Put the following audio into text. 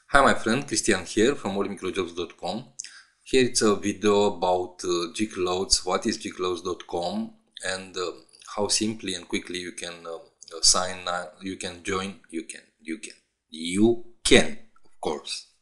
Hi my friend, Cristian here from allmicrojobs.com. Here it's a video about gclothes, what is gclothes.com, and how simply and quickly you can you can join, you can, of course.